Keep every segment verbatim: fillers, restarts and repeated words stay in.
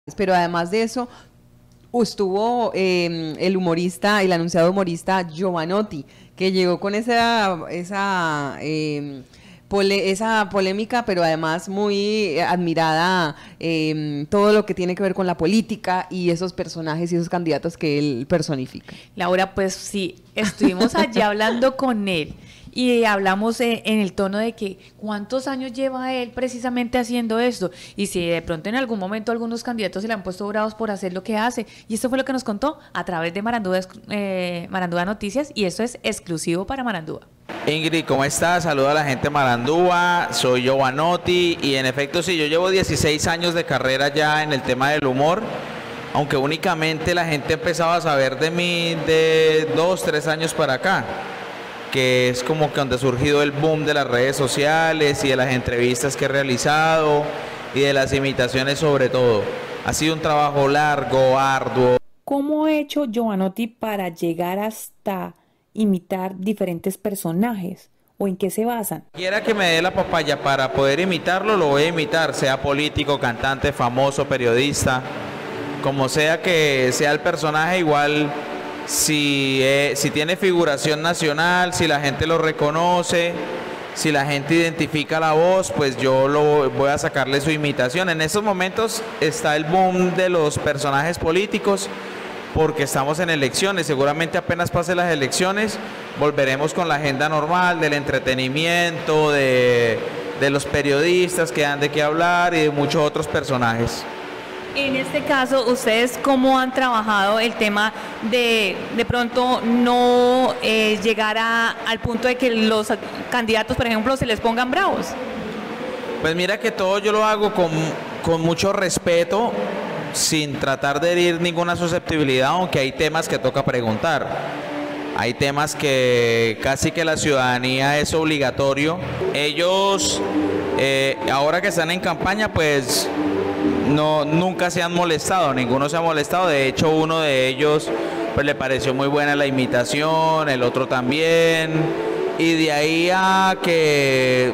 Pero además de eso, estuvo eh, el humorista, el anunciado humorista Jovanotti, que llegó con esa, esa, eh, pole, esa polémica, pero además muy admirada eh, todo lo que tiene que ver con la política y esos personajes y esos candidatos que él personifica. Laura, pues sí, estuvimos allá hablando con él. Y hablamos en, en el tono de que cuántos años lleva él precisamente haciendo esto y si de pronto en algún momento algunos candidatos se le han puesto bravos por hacer lo que hace. Y esto fue lo que nos contó a través de Marandúa, eh, Marandúa Noticias, y esto es exclusivo para Marandúa. Ingrid, ¿cómo estás? Saludo a la gente de Marandúa, soy Jovanotti y en efecto sí, yo llevo dieciséis años de carrera ya en el tema del humor, aunque únicamente la gente empezaba a saber de mí de dos, tres años para acá, que es como que donde ha surgido el boom de las redes sociales y de las entrevistas que he realizado y de las imitaciones sobre todo. Ha sido un trabajo largo, arduo. ¿Cómo ha hecho Jovanotti para llegar hasta imitar diferentes personajes? ¿O en qué se basan? Quiera que me dé la papaya para poder imitarlo, lo voy a imitar, sea político, cantante, famoso, periodista, como sea que sea el personaje, igual... Si, eh, si tiene figuración nacional, si la gente lo reconoce, si la gente identifica la voz, pues yo lo voy a sacarle su imitación. En estos momentos está el boom de los personajes políticos porque estamos en elecciones. Seguramente apenas pasen las elecciones volveremos con la agenda normal del entretenimiento, de, de los periodistas que dan de qué hablar y de muchos otros personajes. En este caso, ¿ustedes cómo han trabajado el tema de de pronto no eh, llegar a, al punto de que los candidatos, por ejemplo, se les pongan bravos? Pues mira que todo yo lo hago con, con mucho respeto, sin tratar de herir ninguna susceptibilidad, aunque hay temas que toca preguntar. Hay temas que casi que la ciudadanía es obligatorio. Ellos, eh, ahora que están en campaña, pues... No, nunca se han molestado, ninguno se ha molestado. De hecho, uno de ellos pues le pareció muy buena la imitación, el otro también. Y de ahí a que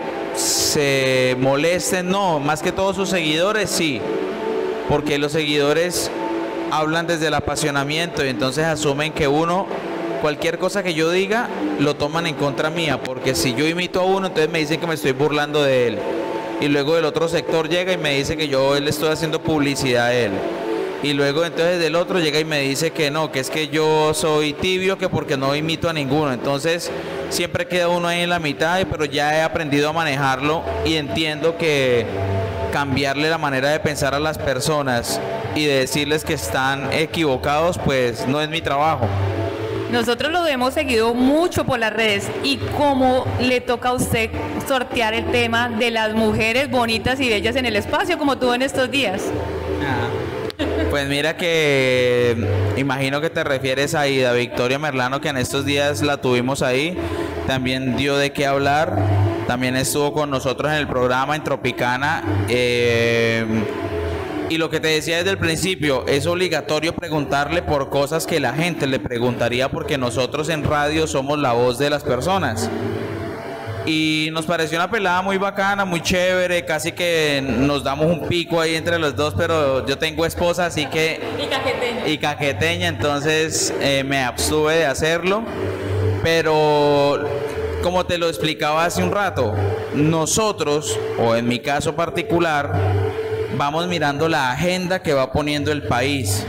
se molesten, no, más que todos sus seguidores, sí. Porque los seguidores hablan desde el apasionamiento y entonces asumen que uno, cualquier cosa que yo diga, lo toman en contra mía. Porque si yo imito a uno, entonces me dicen que me estoy burlando de él. Y luego del otro sector llega y me dice que yo le estoy haciendo publicidad a él. Y luego entonces del otro llega y me dice que no, que es que yo soy tibio, que porque no imito a ninguno. Entonces siempre queda uno ahí en la mitad, pero ya he aprendido a manejarlo y entiendo que cambiarle la manera de pensar a las personas y de decirles que están equivocados, pues no es mi trabajo. Nosotros lo hemos seguido mucho por las redes. ¿Y cómo le toca a usted sortear el tema de las mujeres bonitas y bellas en el espacio como tuvo en estos días? Ah, pues mira que imagino que te refieres a Ida Victoria Merlano, que en estos días la tuvimos ahí. También dio de qué hablar. También estuvo con nosotros en el programa en Tropicana. Eh, Y lo que te decía desde el principio, es obligatorio preguntarle por cosas que la gente le preguntaría, porque nosotros en radio somos la voz de las personas. Y nos pareció una pelada muy bacana, muy chévere, casi que nos damos un pico ahí entre los dos, pero yo tengo esposa, así que... Y cajeteña. Y cajeteña, entonces eh, me abstuve de hacerlo. Pero, como te lo explicaba hace un rato, nosotros, o en mi caso particular, vamos mirando la agenda que va poniendo el país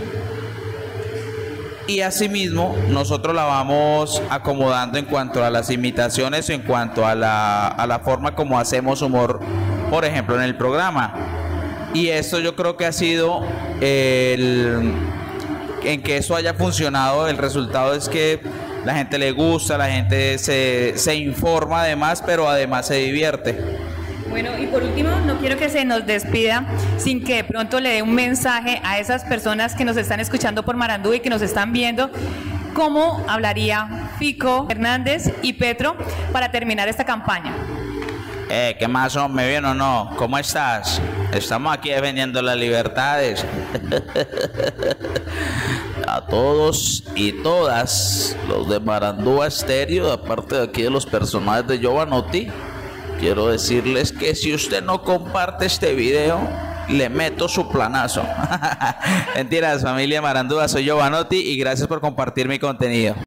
y asimismo nosotros la vamos acomodando en cuanto a las imitaciones, en cuanto a la, a la forma como hacemos humor, por ejemplo en el programa. Y esto yo creo que ha sido el, en que eso haya funcionado. El resultado es que la gente le gusta, la gente se, se informa además, pero además se divierte. Bueno, y por último, no quiero que se nos despida sin que de pronto le dé un mensaje a esas personas que nos están escuchando por Marandúa y que nos están viendo. ¿Cómo hablaría Fico, Hernández y Petro para terminar esta campaña? Eh, ¿qué más, hombre? ¿Bien o no? ¿Cómo estás? Estamos aquí defendiendo las libertades. A todos y todas los de Marandúa Estéreo, aparte de aquí de los personajes de Jovanotti, quiero decirles que si usted no comparte este video, le meto su planazo. Mentiras, familia Marandúa, soy Giovanotti y gracias por compartir mi contenido.